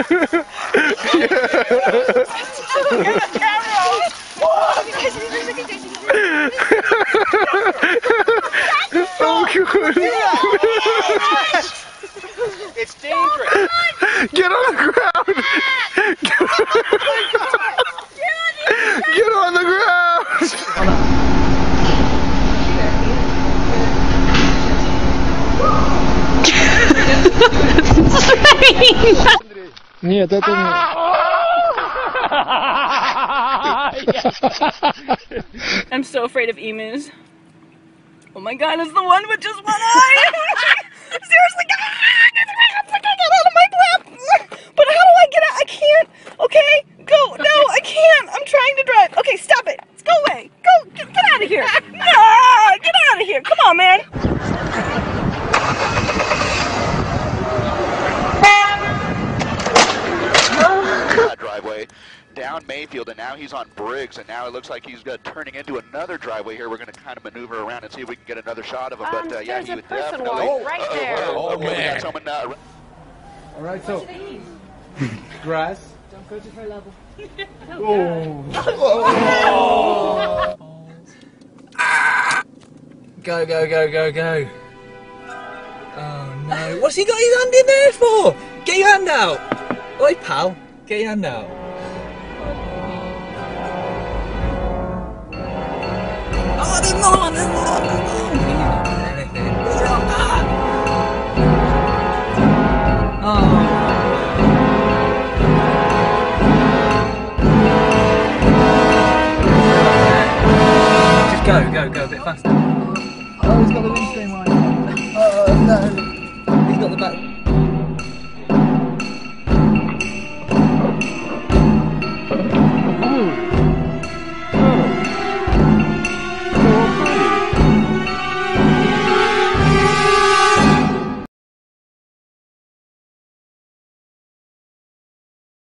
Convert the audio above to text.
It's dangerous. Get on the ground. Get on the ground. Нет, это не. I'm so afraid of emus. Oh my god, it's the one with just one eye! Seriously, get out of my lap! But how do I get out? I can't! Okay, go! No, I can't! I'm trying to drive! Okay, stop it! Go away! Go! Get out of here! No! Get out of here! Come on, man! Driveway down Mayfield, and now he's on Briggs, and now it looks like he's turning into another driveway here. We're going to kind of maneuver around and see if we can get another shot of him. But yeah, he would definitely. Right there. Oh man! All right, so grass. Don't go to her level. Go, go, go, go, go. Oh no. What's he got his hand in there for? Get your hand out. Oi, pal. Get your hand out. Oh, there's another one. There's another one. Anything. Oh. Just go, go, go a bit faster. Oh, he's got the windscreen right.